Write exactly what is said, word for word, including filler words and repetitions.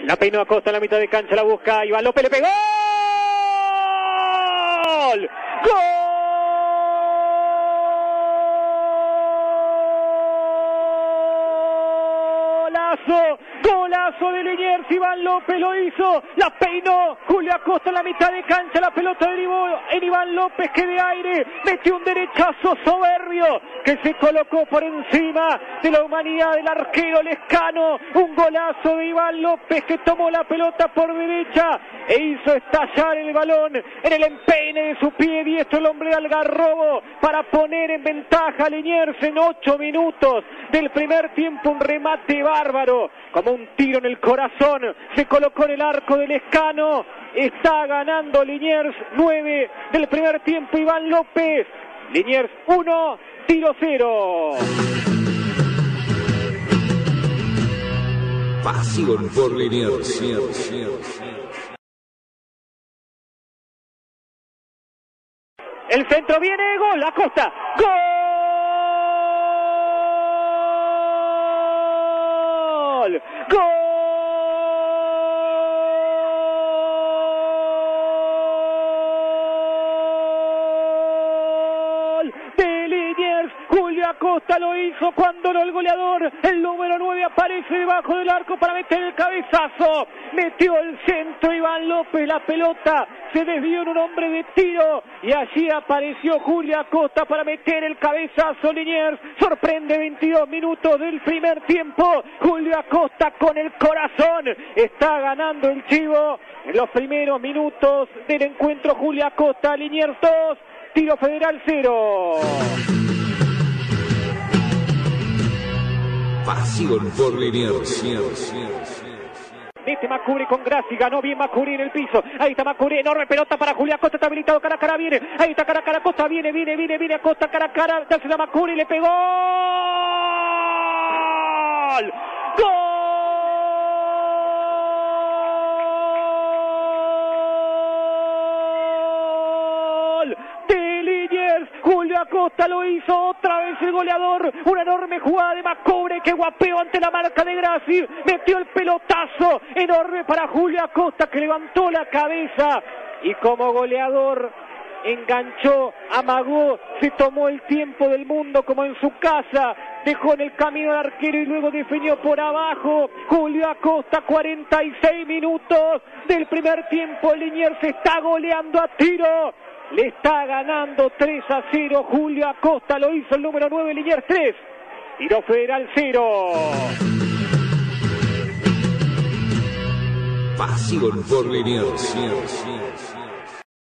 La peinó Acosta en la mitad de cancha, la busca Iván López, le pegó. ¡Gol! ¡Golazo! Golazo de Liniers, Iván López lo hizo, la peinó Julio Acosta en la mitad de cancha, la pelota derivó en Iván López que de aire metió un derechazo soberbio que se colocó por encima de la humanidad del arquero Lescano. Un golazo de Iván López que tomó la pelota por derecha e hizo estallar el balón en el empeine de su pie diestro el hombre de Algarrobo para poner en ventaja a Liniers en ocho minutos del primer tiempo. Un remate bárbaro, como un tiro en el corazón, se colocó en el arco del Lescano. Está ganando Liniers, nueve del primer tiempo Iván López. Liniers uno, tiro cero. Pasión por Liniers. El centro viene, gol, Acosta, gol. Gol de Liniers, Julio Acosta lo hizo cuando no el goleador, el número nueve aparece debajo del arco para meter el cabezazo, metió el centro Iván López, la pelota se desvió en un hombre de tiro y allí apareció Julio Acosta para meter el cabezazo. Liniers sorprende, veintidós minutos del primer tiempo, Julio Acosta con el corazón, está ganando el Chivo en los primeros minutos del encuentro. Julio Acosta, Liniers dos, Tiro Federal cero. Pasión por Liniers. Este Macuri con Grassi, ganó bien Macuri en el piso. Ahí está Macuri, enorme pelota para Julio Acosta, está habilitado, cara a cara, viene. Ahí está cara a cara, Acosta, viene, viene, viene, viene Acosta, cara a cara, dársela a Macuri, le pegó. ¡Gol! ¡Gol! De Liniers, Julio Acosta lo hizo otra vez el goleador. Una enorme jugada de Macobre que guapeó ante la marca de Grassi. Metió el pelotazo enorme para Julio Acosta que levantó la cabeza y como goleador enganchó, amagó, se tomó el tiempo del mundo como en su casa, dejó en el camino al arquero y luego definió por abajo. Julio Acosta, cuarenta y seis minutos del primer tiempo. Liniers se está goleando a tiro. Le está ganando tres a cero. Julio Acosta lo hizo el número nueve, Liniers tres. Tiro Federal cero. Pasión por Liniers.